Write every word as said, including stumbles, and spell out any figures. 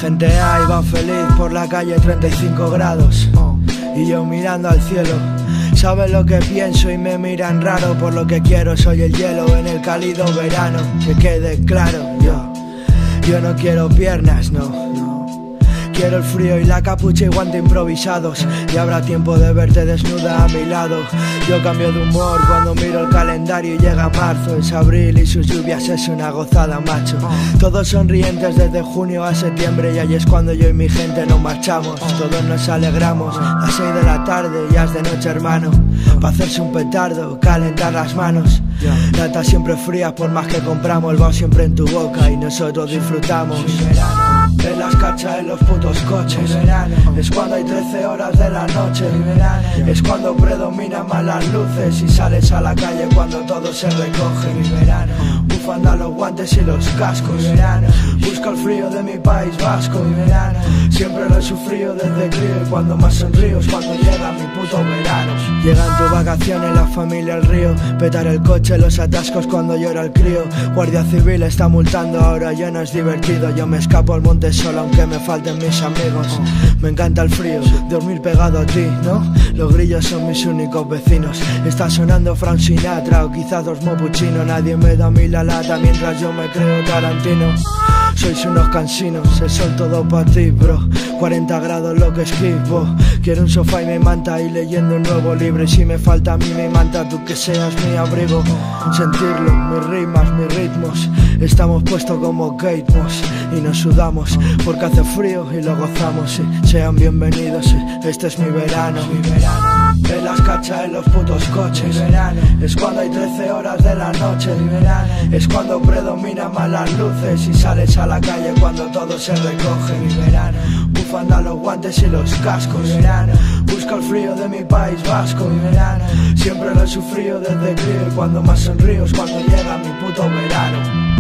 gente ahí va feliz por la calle, treinta y cinco grados, y yo mirando al cielo. Saben lo que pienso y me miran raro. Por lo que quiero soy el hielo en el cálido verano. Que quede claro, yo Yo no quiero piernas, no, no. Quiero el frío y la capucha y guante improvisados. Y habrá tiempo de verte desnuda a mi lado. Yo cambio de humor cuando miro el calendario y llega marzo. Es abril y sus lluvias es una gozada, macho. Todos sonrientes desde junio a septiembre. Y ahí es cuando yo y mi gente nos marchamos. Todos nos alegramos, las seis de la tarde ya es de noche, hermano. Pa' hacerse un petardo, calentar las manos. Latas siempre frías por más que compramos. El vaho siempre en tu boca y nosotros disfrutamos. En las cachas, en los putos coches. Es cuando hay trece horas de la noche. Es cuando predominan más las luces. Y sales a la calle cuando todo se recoge. Bufanda, los guantes y los cascos. Busco el frío de mi país vasco. Siempre lo he sufrido desde crío. Y cuando más sonrío es cuando llega mi puto verano. Llegan tus vacaciones, la familia, el río. Petar el coche, los atascos cuando llora el crío. Guardia civil está multando, ahora ya no es divertido. Yo me escapo al monte solo aunque me falten mis amigos. Me encanta el frío, dormir pegado a ti, ¿no? Los grillos son mis únicos vecinos. Está sonando Frank Sinatra o quizás dos Mopuchino. Nadie me da a mí la lata mientras yo me creo Tarantino. Sois unos cansinos, el sol todo pa' ti, bro. Cuarenta grados lo que esquivo. Quiero un sofá y mi manta y leyendo un nuevo libro. Y si me falta a mí mi manta, tú que seas mi abrigo. Sentirlo, mis rimas, mis ritmos. Estamos puestos como Kate Moss y nos sudamos porque hace frío y lo gozamos, sí. Sean bienvenidos, sí. Este es mi verano, mi verano. En las cachas, en los putos coches. Es cuando hay trece horas de la noche. Es cuando predominan más las luces. Y sales a la calle cuando todo se recoge. Mi verano. Bufanda, los guantes y los cascos. Busco el frío de mi país vasco. Mi verano. Siempre lo he sufrido desde crío. Y cuando más sonrío es cuando llega mi puto verano.